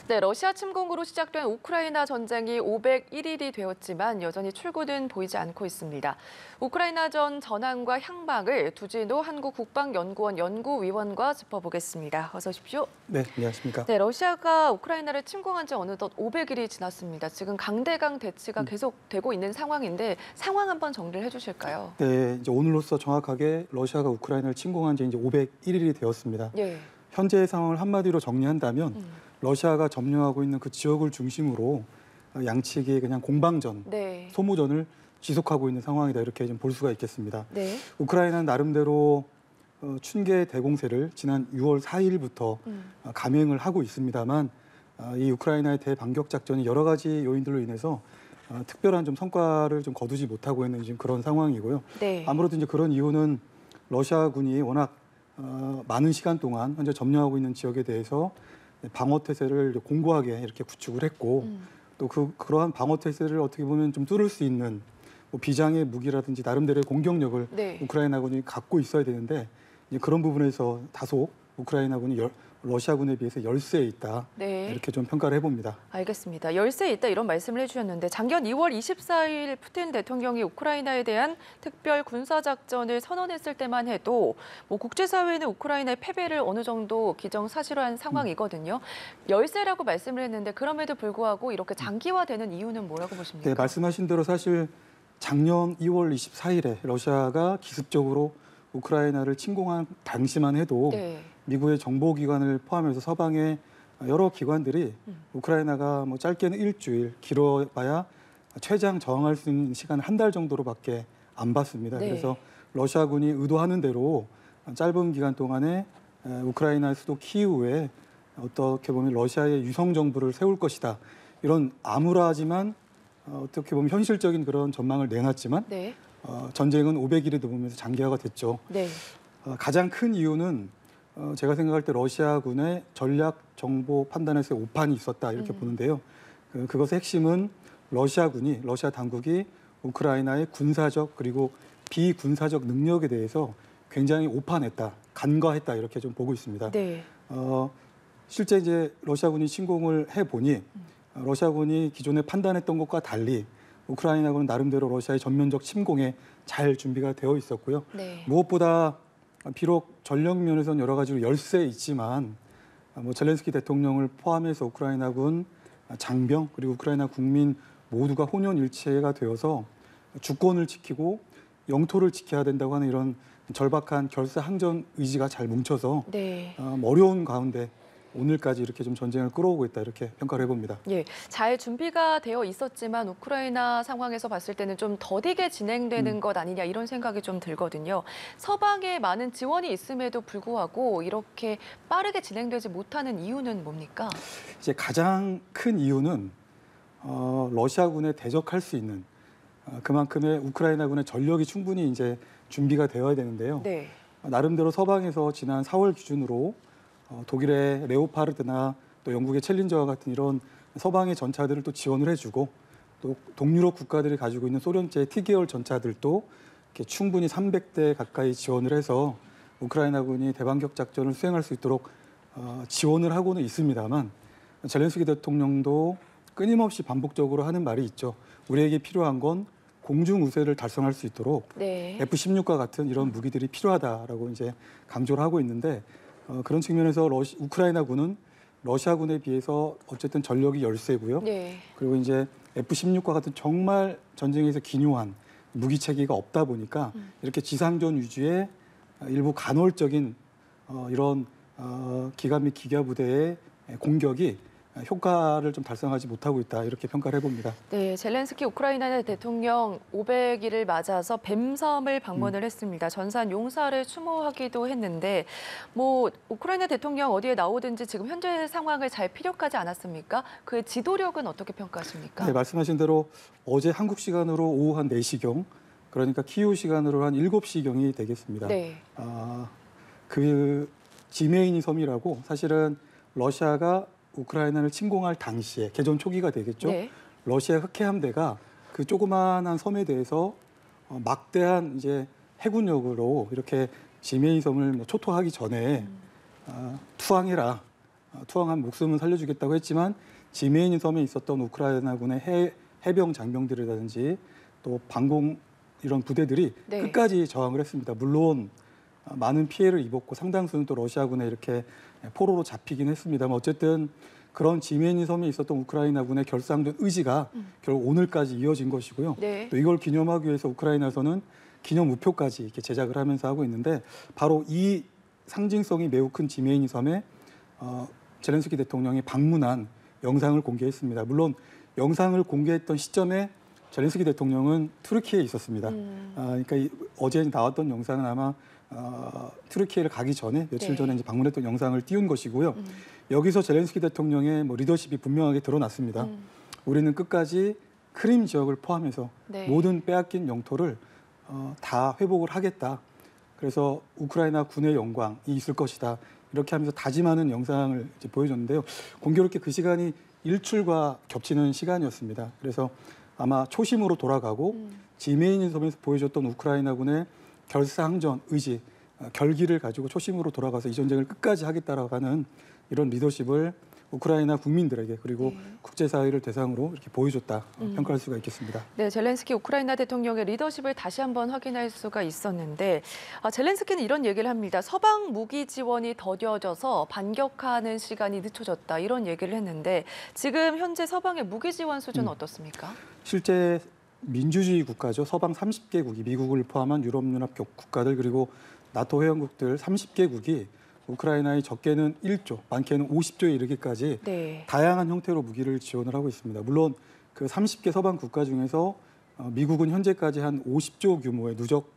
네, 러시아 침공으로 시작된 우크라이나 전쟁이 501일이 되었지만 여전히 출구는 보이지 않고 있습니다. 우크라이나전 전황과 향방을 두진호 한국국방연구원 연구위원과 짚어보겠습니다. 어서 오십시오. 네, 안녕하십니까. 네, 러시아가 우크라이나를 침공한 지 어느덧 500일이 지났습니다. 지금 강대강 대치가 계속되고 있는 상황인데 상황 한번 정리를 해주실까요? 네, 이제 오늘로써 정확하게 러시아가 우크라이나를 침공한 지 이제 501일이 되었습니다. 예. 현재의 상황을 한마디로 정리한다면 러시아가 점령하고 있는 그 지역을 중심으로 양측이 그냥 공방전, 네. 소모전을 지속하고 있는 상황이다 이렇게 좀 볼 수가 있겠습니다. 네. 우크라이나는 나름대로 춘계 대공세를 지난 6월 4일부터 감행을 하고 있습니다만 이 우크라이나의 대반격 작전이 여러 가지 요인들로 인해서 특별한 좀 성과를 좀 거두지 못하고 있는 지금 그런 상황이고요. 네. 아무래도 이제 그런 이유는 러시아군이 워낙 많은 시간 동안 현재 점령하고 있는 지역에 대해서 방어 태세를 공고하게 이렇게 구축을 했고 또 그러한 방어 태세를 어떻게 보면 좀 뚫을 수 있는 뭐 비장의 무기라든지 나름대로의 공격력을 네. 우크라이나군이 갖고 있어야 되는데 이제 그런 부분에서 다소 우크라이나군이 러시아군에 비해서 열세에 있다. 네. 이렇게 좀 평가를 해봅니다. 알겠습니다. 열세에 있다 이런 말씀을 해주셨는데 작년 2월 24일 푸틴 대통령이 우크라이나에 대한 특별 군사작전을 선언했을 때만 해도 뭐 국제사회는 우크라이나의 패배를 어느 정도 기정사실화한 상황이거든요. 열세라고 말씀을 했는데 그럼에도 불구하고 이렇게 장기화되는 이유는 뭐라고 보십니까? 네, 말씀하신 대로 사실 작년 2월 24일에 러시아가 기습적으로 우크라이나를 침공한 당시만 해도 네. 미국의 정보기관을 포함해서 서방의 여러 기관들이 우크라이나가 뭐 짧게는 일주일, 길어봐야 최장 저항할 수 있는 시간 한 달 정도로밖에 안 봤습니다. 네. 그래서 러시아군이 의도하는 대로 짧은 기간 동안에 우크라이나 수도 키이우에 어떻게 보면 러시아의 유성 정부를 세울 것이다. 이런 암울하지만 어떻게 보면 현실적인 그런 전망을 내놨지만 네. 전쟁은 500일이 넘으면서 장기화가 됐죠. 네. 가장 큰 이유는 제가 생각할 때 러시아군의 전략 정보 판단에서의 오판이 있었다 이렇게 보는데요. 그것의 핵심은 러시아 당국이 우크라이나의 군사적 그리고 비군사적 능력에 대해서 굉장히 오판했다, 간과했다 이렇게 좀 보고 있습니다. 네. 실제 이제 러시아군이 침공을 해보니 러시아군이 기존에 판단했던 것과 달리 우크라이나군은 나름대로 러시아의 전면적 침공에 잘 준비가 되어 있었고요. 네. 무엇보다 비록 전력 면에서는 여러 가지로 열세 있지만 뭐 젤렌스키 대통령을 포함해서 우크라이나군 장병 그리고 우크라이나 국민 모두가 혼연일체가 되어서 주권을 지키고 영토를 지켜야 된다고 하는 이런 절박한 결사항전 의지가 잘 뭉쳐서 네. 어려운 가운데 오늘까지 이렇게 좀 전쟁을 끌어오고 있다 이렇게 평가를 해봅니다. 예, 잘 준비가 되어 있었지만 우크라이나 상황에서 봤을 때는 좀 더디게 진행되는 것 아니냐 이런 생각이 좀 들거든요. 서방에 많은 지원이 있음에도 불구하고 이렇게 빠르게 진행되지 못하는 이유는 뭡니까? 이제 가장 큰 이유는 러시아군에 대적할 수 있는 그만큼의 우크라이나군의 전력이 충분히 이제 준비가 되어야 되는데요. 네. 나름대로 서방에서 지난 4월 기준으로 독일의 레오파르드나 또 영국의 챌린저와 같은 이런 서방의 전차들을 또 지원을 해주고 또 동유럽 국가들이 가지고 있는 소련제 T계열 전차들도 이렇게 충분히 300대 가까이 지원을 해서 우크라이나군이 대반격 작전을 수행할 수 있도록 지원을 하고는 있습니다만 젤렌스키 대통령도 끊임없이 반복적으로 하는 말이 있죠. 우리에게 필요한 건 공중 우세를 달성할 수 있도록 네. F-16과 같은 이런 무기들이 필요하다라고 이제 강조를 하고 있는데 그런 측면에서 우크라이나군은 러시아군에 비해서 어쨌든 전력이 열세고요. 네. 그리고 이제 F-16과 같은 정말 전쟁에서 기묘한 무기 체계가 없다 보니까 이렇게 지상전 위주의 일부 간헐적인 이런 기갑 및 기가 부대의 공격이 효과를 좀 달성하지 못하고 있다 이렇게 평가를 해봅니다. 네, 젤렌스키 우크라이나 대통령 500일을 맞아서 뱀섬을 방문을 했습니다. 전산 용사를 추모하기도 했는데 뭐 우크라이나 대통령 어디에 나오든지 지금 현재 상황을 잘 피력하지 않았습니까? 그의 지도력은 어떻게 평가하십니까? 네, 말씀하신 대로 어제 한국 시간으로 오후 한 4시경 그러니까 키이우 시간으로 한 7시경이 되겠습니다. 네. 그 지메이니 섬이라고 사실은 러시아가 우크라이나를 침공할 당시에 개전 초기가 되겠죠. 네. 러시아 흑해함대가 그 조그마한 섬에 대해서 막대한 이제 해군력으로 이렇게 지메이 섬을 초토하기 전에 투항해라. 투항한 목숨은 살려주겠다고 했지만 지메인 섬에 있었던 우크라이나군의 해병 장병들이라든지 또 방공 이런 부대들이 네. 끝까지 저항을 했습니다. 물론 많은 피해를 입었고 상당수는 또 러시아군에 이렇게 포로로 잡히긴 했습니다만 어쨌든 그런 지메인 섬에 있었던 우크라이나군의 결사항전 의지가 결국 오늘까지 이어진 것이고요. 네. 또 이걸 기념하기 위해서 우크라이나에서는 기념 우표까지 이렇게 제작을 하면서 하고 있는데 바로 이 상징성이 매우 큰 지메인 섬에 젤렌스키 대통령이 방문한 영상을 공개했습니다. 물론 영상을 공개했던 시점에 젤렌스키 대통령은 투르키에 있었습니다. 그러니까 어제 나왔던 영상은 아마 투르키에를 가기 전에 며칠 네. 전에 이제 방문했던 영상을 띄운 것이고요. 여기서 젤렌스키 대통령의 리더십이 분명하게 드러났습니다. 우리는 끝까지 크림 지역을 포함해서 네. 모든 빼앗긴 영토를 다 회복을 하겠다. 그래서 우크라이나 군의 영광이 있을 것이다. 이렇게 하면서 다짐하는 영상을 이제 보여줬는데요. 공교롭게 그 시간이 일출과 겹치는 시간이었습니다. 그래서 아마 초심으로 돌아가고 지메인 섬에서 보여줬던 우크라이나군의 결사항전 의지, 결기를 가지고 초심으로 돌아가서 이 전쟁을 끝까지 하겠다라고 하는 이런 리더십을 우크라이나 국민들에게 그리고 국제사회를 대상으로 이렇게 보여줬다 평가할 수가 있겠습니다. 네, 젤렌스키 우크라이나 대통령의 리더십을 다시 한번 확인할 수가 있었는데 젤렌스키는 이런 얘기를 합니다. 서방 무기 지원이 더뎌져서 반격하는 시간이 늦춰졌다 이런 얘기를 했는데 지금 현재 서방의 무기 지원 수준은 어떻습니까? 실제 민주주의 국가죠. 서방 30개국이 미국을 포함한 유럽연합 국가들 그리고 나토 회원국들 30개국이 우크라이나에 적게는 1조, 많게는 50조에 이르기까지 네. 다양한 형태로 무기를 지원을 하고 있습니다. 물론 그 30개 서방 국가 중에서 미국은 현재까지 한 50조 규모의 누적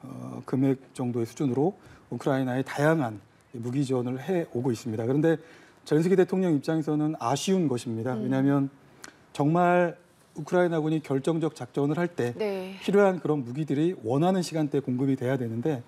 금액 정도의 수준으로 우크라이나에 다양한 무기 지원을 해오고 있습니다. 그런데 젤렌스키 대통령 입장에서는 아쉬운 것입니다. 왜냐하면 정말 우크라이나군이 결정적 작전을 할 때 네. 필요한 그런 무기들이 원하는 시간대에 공급이 돼야 되는데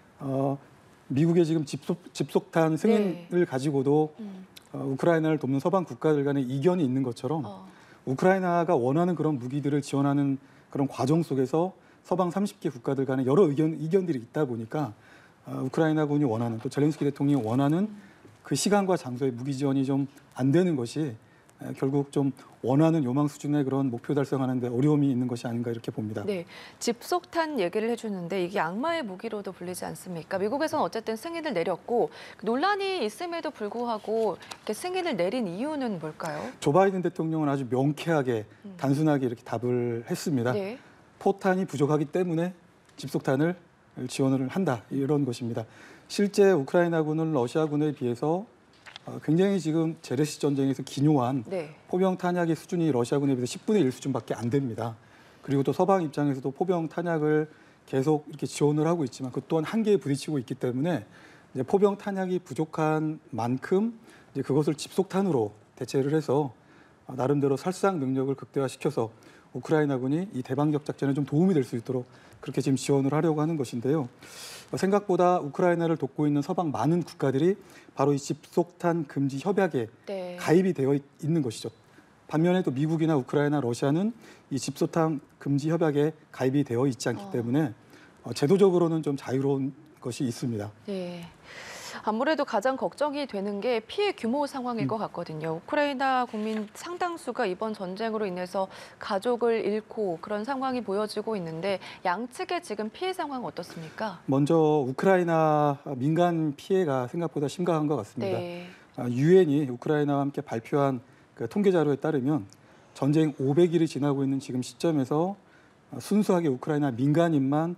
미국의 지금 집속탄 승인을 가지고도 우크라이나를 돕는 서방 국가들 간의 이견이 있는 것처럼 우크라이나가 원하는 그런 무기들을 지원하는 그런 과정 속에서 서방 30개 국가들 간의 여러 이견들이 있다 보니까 우크라이나군이 원하는 또 젤렌스키 대통령이 원하는 그 시간과 장소의 무기 지원이 좀 안 되는 것이 결국 좀 원하는 요망 수준의 그런 목표 달성하는 데 어려움이 있는 것이 아닌가 이렇게 봅니다. 네, 집속탄 얘기를 해주는데 이게 악마의 무기로도 불리지 않습니까? 미국에서는 어쨌든 승인을 내렸고 논란이 있음에도 불구하고 이렇게 승인을 내린 이유는 뭘까요? 조 바이든 대통령은 아주 명쾌하게 단순하게 이렇게 답을 했습니다. 네. 포탄이 부족하기 때문에 집속탄을 지원을 한다 이런 것입니다. 실제 우크라이나군은 러시아군에 비해서 굉장히 지금 제레시 전쟁에서 기묘한 네. 포병 탄약의 수준이 러시아군에 비해서 10분의 1 수준밖에 안 됩니다. 그리고 또 서방 입장에서도 포병 탄약을 계속 이렇게 지원을 하고 있지만 그 또한 한계에 부딪히고 있기 때문에 이제 포병 탄약이 부족한 만큼 이제 그것을 집속탄으로 대체를 해서 나름대로 살상 능력을 극대화시켜서 우크라이나군이 이 대방적 작전에 좀 도움이 될 수 있도록 그렇게 지금 지원을 하려고 하는 것인데요. 생각보다 우크라이나를 돕고 있는 서방 많은 국가들이 바로 이 집속탄 금지 협약에 네. 가입이 되어 있는 것이죠. 반면에 또 미국이나 우크라이나, 러시아는 이 집속탄 금지 협약에 가입이 되어 있지 않기 때문에 제도적으로는 좀 자유로운 것이 있습니다. 네. 아무래도 가장 걱정이 되는 게 피해 규모 상황일 것 같거든요. 우크라이나 국민 상당수가 이번 전쟁으로 인해서 가족을 잃고 그런 상황이 보여지고 있는데 양측의 지금 피해 상황 어떻습니까? 먼저 우크라이나 민간 피해가 생각보다 심각한 것 같습니다. 네. 유엔이 우크라이나와 함께 발표한 그 통계 자료에 따르면 전쟁 500일이 지나고 있는 지금 시점에서 순수하게 우크라이나 민간인만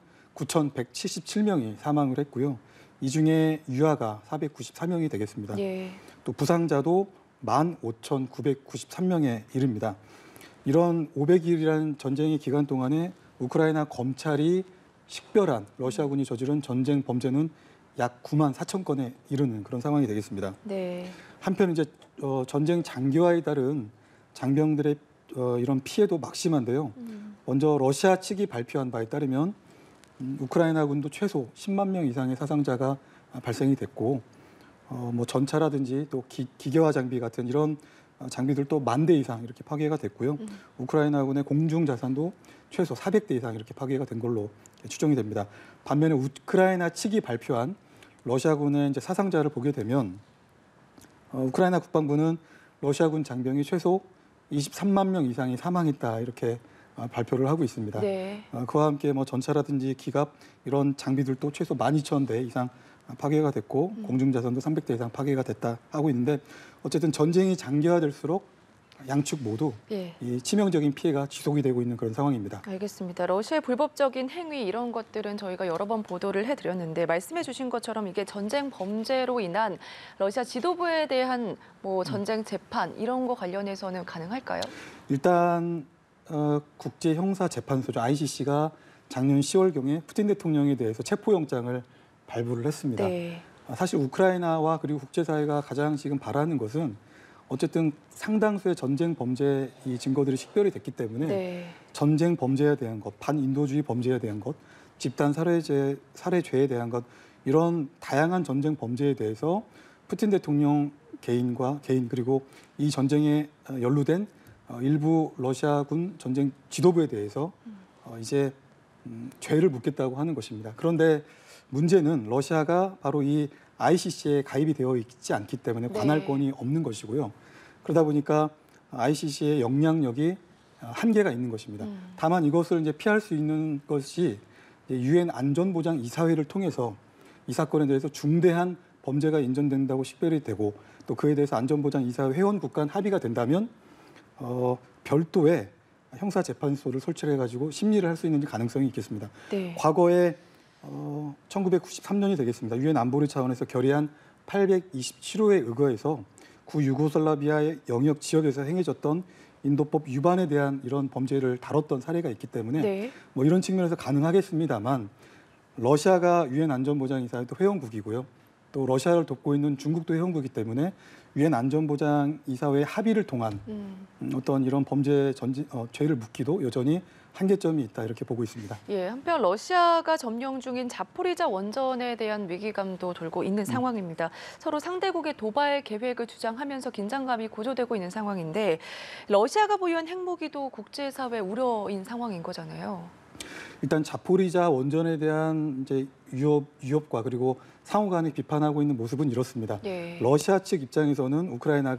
9,177명이 사망을 했고요. 이 중에 유아가 494명이 되겠습니다. 예. 또 부상자도 15,993명에 이릅니다. 이런 500일이라는 전쟁의 기간 동안에 우크라이나 검찰이 식별한 러시아군이 저지른 전쟁 범죄는 약 9만 4천 건에 이르는 그런 상황이 되겠습니다. 네. 한편 이제 전쟁 장기화에 따른 장병들의 이런 피해도 막심한데요. 먼저 러시아 측이 발표한 바에 따르면 우크라이나군도 최소 10만 명 이상의 사상자가 발생이 됐고 뭐 전차라든지 또 기계화 장비 같은 이런 장비들도 10,000대 이상 이렇게 파괴가 됐고요. 우크라이나군의 공중 자산도 최소 400대 이상 이렇게 파괴가 된 걸로 추정이 됩니다. 반면에 우크라이나 측이 발표한 러시아군의 이제 사상자를 보게 되면 우크라이나 국방부는 러시아군 장병이 최소 23만 명 이상이 사망했다 이렇게 발표를 하고 있습니다. 네. 그와 함께 뭐 전차라든지 기갑 이런 장비들도 최소 12,000대 이상 파괴가 됐고 공중자산도 300대 이상 파괴가 됐다 하고 있는데 어쨌든 전쟁이 장기화될수록 양측 모두 예. 이 치명적인 피해가 지속이 되고 있는 그런 상황입니다. 알겠습니다. 러시아의 불법적인 행위 이런 것들은 저희가 여러 번 보도를 해드렸는데 말씀해 주신 것처럼 이게 전쟁 범죄로 인한 러시아 지도부에 대한 뭐 전쟁 재판 이런 거 관련해서는 가능할까요? 일단 국제형사재판소죠. ICC가 작년 10월경에 푸틴 대통령에 대해서 체포영장을 발부를 했습니다. 네. 사실 우크라이나와 그리고 국제사회가 가장 지금 바라는 것은 어쨌든 상당수의 전쟁 범죄 이 증거들이 식별이 됐기 때문에 네. 전쟁 범죄에 대한 것, 반인도주의 범죄에 대한 것, 집단 살해죄에 대한 것 이런 다양한 전쟁 범죄에 대해서 푸틴 대통령 개인 그리고 이 전쟁에 연루된 일부 러시아군 전쟁 지도부에 대해서 이제 죄를 묻겠다고 하는 것입니다. 그런데 문제는 러시아가 바로 이 ICC에 가입이 되어 있지 않기 때문에 관할권이 없는 것이고요. 그러다 보니까 ICC의 영향력이 한계가 있는 것입니다. 다만 이것을 이제 피할 수 있는 것이 유엔 안전보장 이사회를 통해서 이 사건에 대해서 중대한 범죄가 인정된다고 식별이 되고 또 그에 대해서 안전보장 이사회 회원국 간 합의가 된다면 별도의 형사재판소를 설치해가지고 심리를 할 수 있는 가능성이 있겠습니다. 네. 과거에 1993년이 되겠습니다. 유엔 안보리 차원에서 결의한 827호에 의거해서 구유고슬라비아의 영역 지역에서 행해졌던 인도법 위반에 대한 이런 범죄를 다뤘던 사례가 있기 때문에 네. 뭐 이런 측면에서 가능하겠습니다만 러시아가 유엔 안전보장이사회 또 회원국이고요. 또 러시아를 돕고 있는 중국도 회원국이기 때문에 유엔 안전보장이사회의 합의를 통한 어떤 이런 죄를 묻기도 여전히 한계점이 있다 이렇게 보고 있습니다. 예, 한편 러시아가 점령 중인 자포리자 원전에 대한 위기감도 돌고 있는 상황입니다. 서로 상대국의 도발 계획을 주장하면서 긴장감이 고조되고 있는 상황인데 러시아가 보유한 핵무기도 국제사회 우려인 상황인 거잖아요. 일단 자포리자 원전에 대한 이제 위협과 그리고 상호 간에 비판하고 있는 모습은 이렇습니다. 예. 러시아 측 입장에서는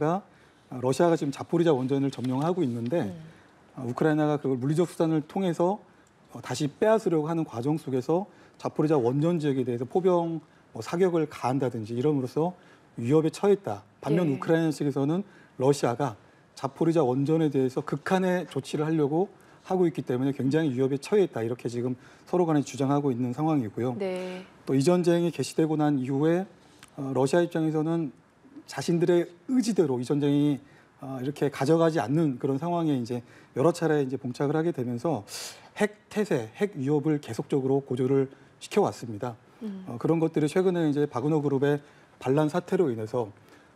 러시아가 지금 자포리자 원전을 점령하고 있는데 우크라이나가 그걸 물리적 수단을 통해서 다시 빼앗으려고 하는 과정 속에서 자포리자 원전 지역에 대해서 포병 사격을 가한다든지 이름으로써 위협에 처해 있다. 반면 네. 우크라이나 측에서는 러시아가 자포리자 원전에 대해서 극한의 조치를 하려고 하고 있기 때문에 굉장히 위협에 처해 있다. 이렇게 지금 서로 간에 주장하고 있는 상황이고요. 네. 또 이 전쟁이 개시되고 난 이후에 러시아 입장에서는 자신들의 의지대로 이 전쟁이 이렇게 가져가지 않는 그런 상황에 이제 여러 차례 이제 봉착을 하게 되면서 핵 태세, 핵 위협을 계속적으로 고조를 시켜왔습니다. 그런 것들이 최근에 이제 바그너 그룹의 반란 사태로 인해서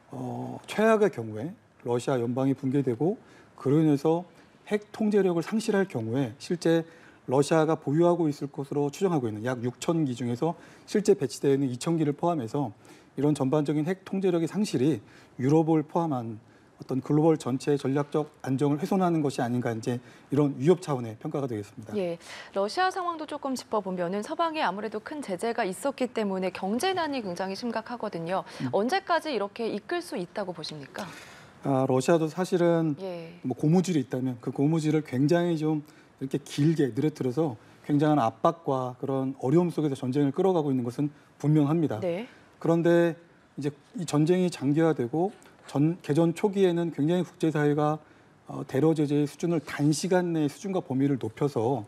최악의 경우에 러시아 연방이 붕괴되고 그로 인해서 핵 통제력을 상실할 경우에 실제 러시아가 보유하고 있을 것으로 추정하고 있는 약 6,000기 중에서 실제 배치되어 있는 2,000기를 포함해서 이런 전반적인 핵 통제력의 상실이 유럽을 포함한 어떤 글로벌 전체의 전략적 안정을 훼손하는 것이 아닌가 이제 이런 위협 차원의 평가가 되겠습니다. 예, 러시아 상황도 조금 짚어보면은 서방에 아무래도 큰 제재가 있었기 때문에 경제난이 굉장히 심각하거든요. 언제까지 이렇게 이끌 수 있다고 보십니까? 러시아도 사실은 예. 뭐 고무줄이 있다면 그 고무줄을 굉장히 좀 이렇게 길게 늘어뜨려서 굉장한 압박과 그런 어려움 속에서 전쟁을 끌어가고 있는 것은 분명합니다. 네. 그런데 이제 이 전쟁이 장기화되고 개전 초기에는 굉장히 국제사회가 대러 제재의 수준을 단시간 내에 수준과 범위를 높여서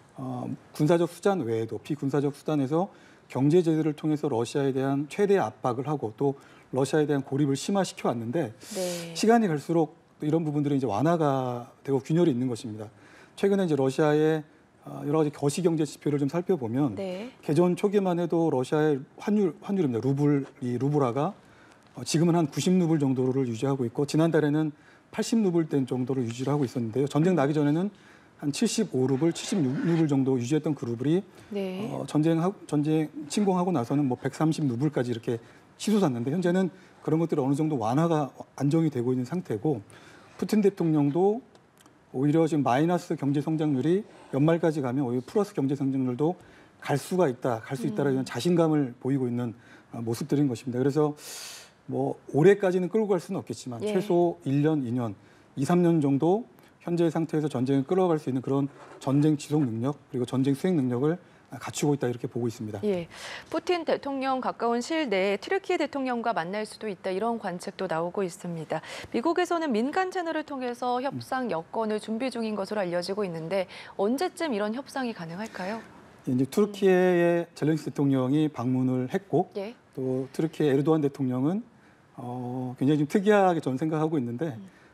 군사적 수단 외에도 비군사적 수단에서 경제 제재를 통해서 러시아에 대한 최대 압박을 하고 또 러시아에 대한 고립을 심화시켜 왔는데 네. 시간이 갈수록 이런 부분들이 이제 완화가 되고 균열이 있는 것입니다. 최근에 이제 러시아의 여러 가지 거시 경제 지표를 좀 살펴보면 네. 개전 초기만 해도 러시아의 환율입니다. 루블화가 지금은 한 90루블 정도를 유지하고 있고 지난달에는 80루블대 정도를 유지를 하고 있었는데요. 전쟁 나기 전에는 한 75루블, 76루블 정도 유지했던 그 루블이 네. 전쟁 침공하고 나서는 뭐 130루블까지 이렇게 치솟았는데 현재는 그런 것들이 어느 정도 완화가 안정이 되고 있는 상태고 푸틴 대통령도 오히려 지금 마이너스 경제 성장률이 연말까지 가면 오히려 플러스 경제 성장률도 갈 수 있다라는 자신감을 보이고 있는 모습들인 것입니다. 그래서 뭐 올해까지는 끌고 갈 수는 없겠지만 예. 최소 1년, 2년, 2, 3년 정도 현재 상태에서 전쟁을 끌어갈 수 있는 그런 전쟁 지속 능력 그리고 전쟁 수행 능력을 갖추고 있다 이렇게 보고 있습니다. 예, 푸틴 대통령 가까운 시일 내에 튀르키예 대통령과 만날 수도 있다 이런 관측도 나오고 있습니다. 미국에서는 민간 채널을 통해서 협상 여건을 준비 중인 것으로 알려지고 있는데 언제쯤 이런 협상이 가능할까요? 이제 투르키예의 젤렌스키 대통령이 방문을 했고 예. 또 투르키예 에르도안 대통령은 굉장히 좀 특이하게 저는 생각하고 있는데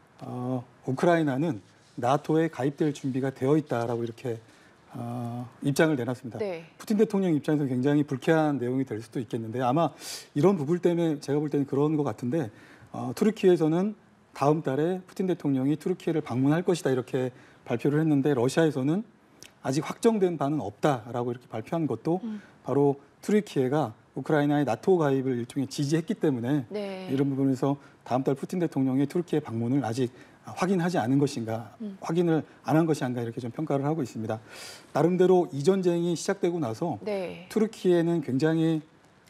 우크라이나는 나토에 가입될 준비가 되어 있다라고 이렇게 입장을 내놨습니다. 네. 푸틴 대통령 입장에서 굉장히 불쾌한 내용이 될 수도 있겠는데 아마 이런 부분 때문에 제가 볼 때는 그런 것 같은데 투르키에서는 다음 달에 푸틴 대통령이 투르키예를 방문할 것이다 이렇게 발표를 했는데 러시아에서는 아직 확정된 바는 없다라고 이렇게 발표한 것도 바로 투르키예가 우크라이나의 나토 가입을 일종의 지지했기 때문에 네. 이런 부분에서 다음 달 푸틴 대통령의 투르키예 방문을 아직 확인하지 않은 것인가, 확인을 안 한 것인가 이렇게 좀 평가를 하고 있습니다. 나름대로 이 전쟁이 시작되고 나서 네. 투르키예는 굉장히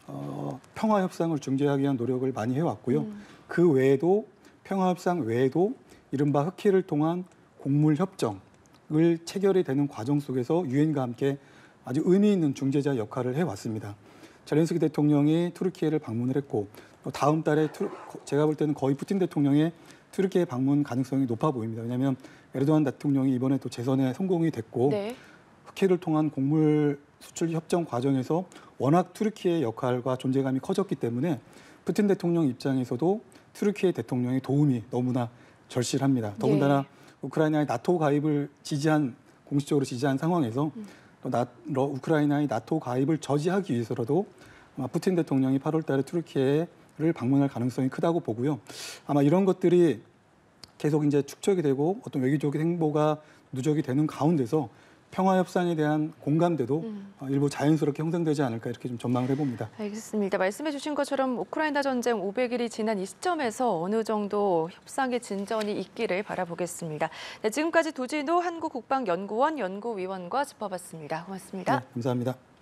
평화 협상을 중재하기 위한 노력을 많이 해왔고요. 그 외에도 평화 협상 외에도 이른바 흑해를 통한 곡물 협정을 체결이 되는 과정 속에서 유엔과 함께 아주 의미 있는 중재자 역할을 해왔습니다. 젤렌스키 대통령이 투르키예를 방문을 했고 또 다음 달에 제가 볼 때는 거의 푸틴 대통령의 투르키예 방문 가능성이 높아 보입니다. 왜냐하면 에르도안 대통령이 이번에 또 재선에 성공이 됐고 네. 흑해를 통한 곡물 수출 협정 과정에서 워낙 투르키예의 역할과 존재감이 커졌기 때문에 푸틴 대통령 입장에서도 투르키예 대통령의 도움이 너무나 절실합니다. 더군다나 우크라이나의 나토 가입을 공식적으로 지지한 상황에서 또 우크라이나의 나토 가입을 저지하기 위해서라도 아마 푸틴 대통령이 8월 달에 투르키예를 방문할 가능성이 크다고 보고요. 아마 이런 것들이 계속 이제 축적이 되고 어떤 외교적인 행보가 누적이 되는 가운데서 평화 협상에 대한 공감대도 일부 자연스럽게 형성되지 않을까 이렇게 좀 전망을 해봅니다. 알겠습니다. 말씀해 주신 것처럼 우크라이나 전쟁 500일이 지난 이 시점에서 어느 정도 협상의 진전이 있기를 바라보겠습니다. 네, 지금까지 도진우 한국국방연구원 연구위원과 짚어봤습니다. 고맙습니다. 네, 감사합니다.